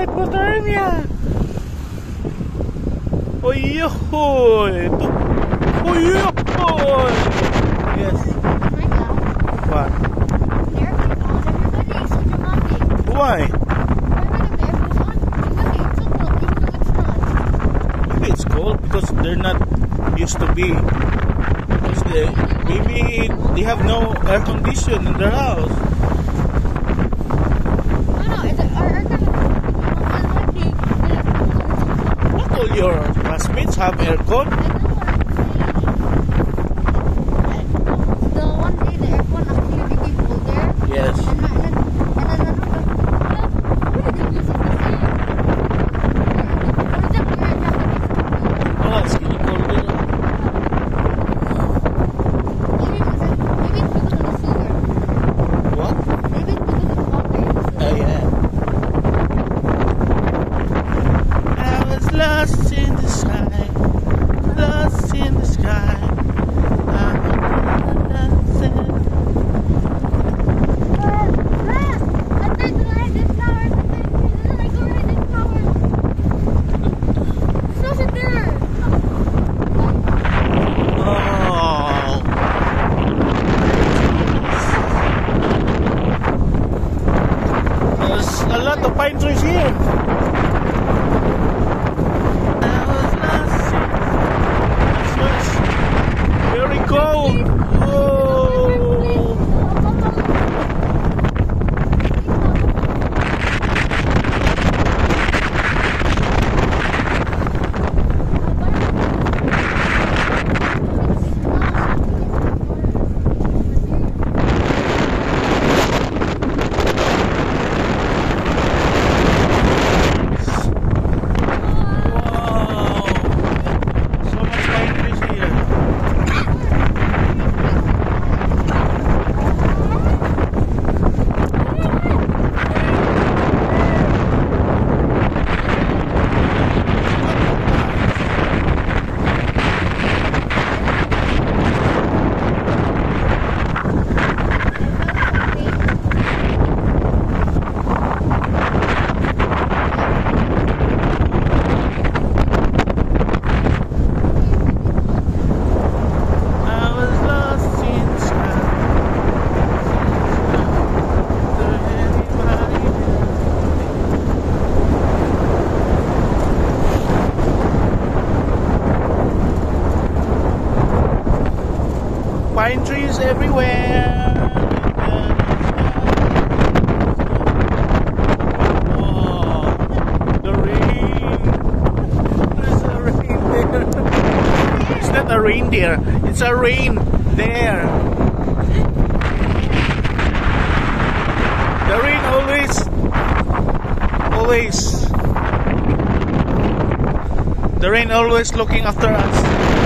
hypothermia. Oyoy. Oyoy. Yes. What? Why? Maybe it's cold because they're not used to be. Maybe they have no air condition in their house. Not all your classmates have aircon. The one day the aircon actually became colder. Yes. Oh, it's getting colder. What? Yeah. I was lost in the sky, lost in the sky. There's a lot of pine trees here. It's very cold. Oh. Pine trees everywhere. Oh, the rain. There's a rain there. It's not a reindeer. It's a rain there. The rain always. The rain always looking after us.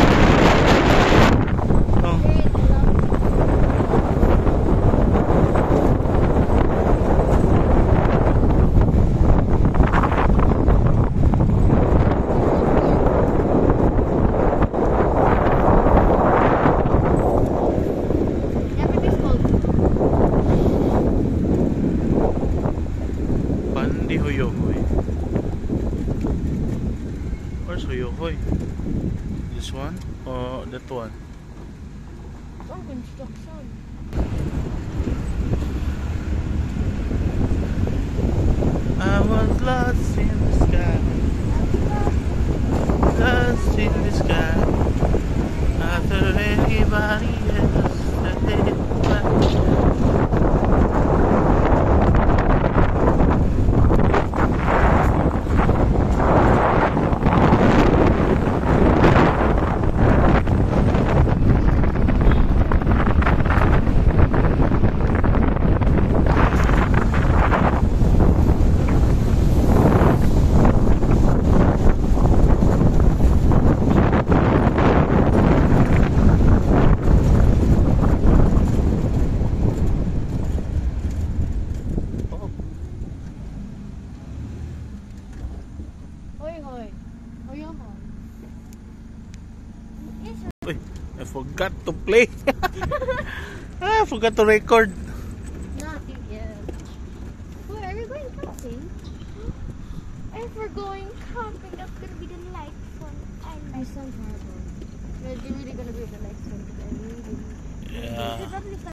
Where's Hoyohoy? This one or that one? Oh, construction. I was lost in the sky, lost in the sky. After anybody else. I forgot to play. I forgot to record. Not yet. Wait, are you going camping? if we're going camping, that's gonna be the next one. I sound horrible. It's really gonna be the next one because I really. Yeah. Because